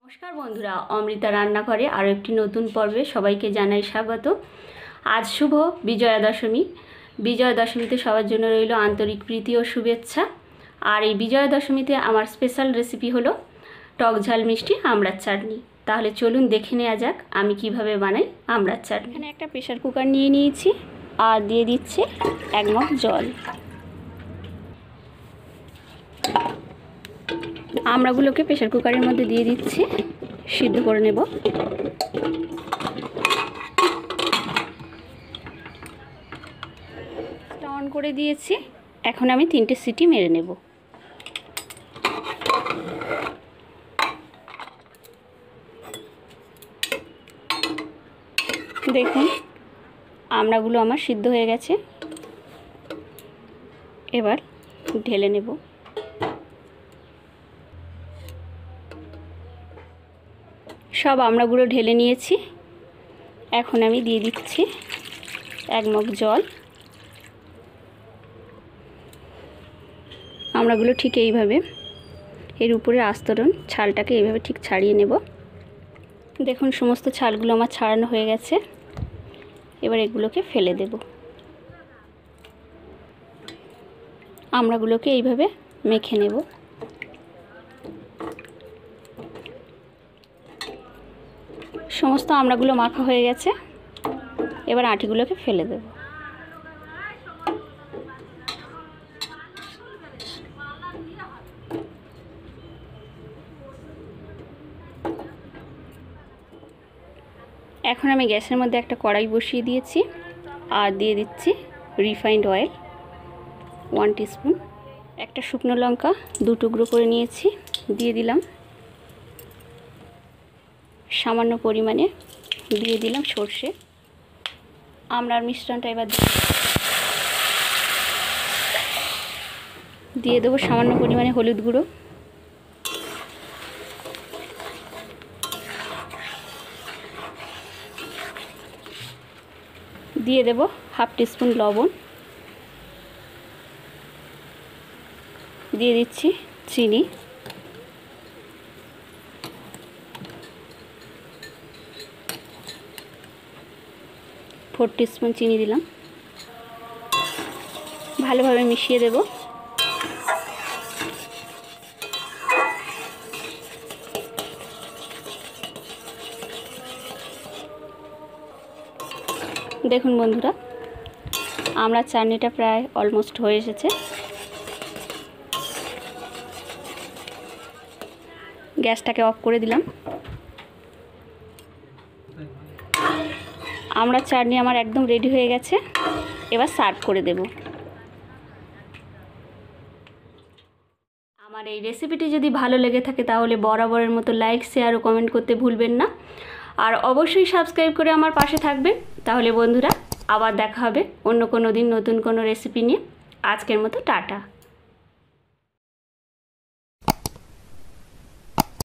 নমস্কার বন্ধুরা, অমৃতা রান্নাঘরে আরও একটি নতুন পর্বে সবাইকে জানাই স্বাগত। আজ শুভ বিজয়া দশমী। বিজয়া দশমীতে সবার জন্য রইল আন্তরিক প্রীতি ও শুভেচ্ছা। আর এই বিজয়া দশমীতে আমার স্পেশাল রেসিপি হলো টক ঝাল মিষ্টি আমড়ার চাটনি। তাহলে চলুন দেখে নেওয়া যাক আমি কিভাবে বানাই আমড়ার চাটনি। এখানে একটা প্রেশার কুকার নিয়ে নিয়েছি আর দিয়ে দিচ্ছে 1 মগ জল। আমড়াগুলোকে প্রেশার কুকারের মধ্যে দিয়ে দিচ্ছি, সিদ্ধ করে নেব। অন করে দিয়েছি, এখন আমি 3টে সিটি মেরে নেব। দেখুন আমড়াগুলো আমার সিদ্ধ হয়ে গেছে, এবার ঢেলে নেব। সব আমড়াগুলো ঢেলে নিয়েছি, এখন আমি দিয়ে দিচ্ছি 1 মগ জল। আমড়াগুলো ঠিক এইভাবে এর উপরে আস্তরণ ছালটাকে এইভাবে ঠিক ছাড়িয়ে নেব। দেখুন সমস্ত ছালগুলো আমার ছাড়ানো হয়ে গেছে, এবার এগুলোকে ফেলে দেব। আমড়াগুলোকে এইভাবে মেখে নেব। সমস্ত আমড়াগুলো মাখা হয়ে গেছে, এবার আটিগুলোকে ফেলে দেব। এখন আমি গ্যাসের মধ্যে একটা কড়াই বসিয়ে দিয়েছি আর দিয়ে দিচ্ছি রিফাইন্ড অয়েল 1 টিস্পুন। একটা শুকনো লঙ্কা 2 টুকরো করে নিয়েছি, দিয়ে দিলাম। সামান্য পরিমাণে দিয়ে দিলাম সর্ষে। আমড়ার মিশ্রণটা এবার দিয়ে দেবো সামান্য পরিমাণে হলুদ গুঁড়ো, দিয়ে দেব 1/2 টিস্পুন লবণ, দিয়ে দিচ্ছি চিনি, 4 টিস্পুন চিনি দিলাম। ভালোভাবে মিশিয়ে দেব। দেখুন বন্ধুরা, আমড়ার চাটনিটা প্রায় অলমোস্ট হয়ে এসেছে। গ্যাসটাকে অফ করে দিলাম। আমড়ার চাটনি আমার একদম রেডি হয়ে গেছে, এবার সার্ভ করে দেব। আমার এই রেসিপিটি যদি ভালো লেগে থাকে তাহলে বরাবরের মতো লাইক, শেয়ার ও কমেন্ট করতে ভুলবেন না। আর অবশ্যই সাবস্ক্রাইব করে আমার পাশে থাকবেন। তাহলে বন্ধুরা আবার দেখা হবে অন্য কোনো দিন নতুন কোনো রেসিপি নিয়ে। আজকের মতো টাটা।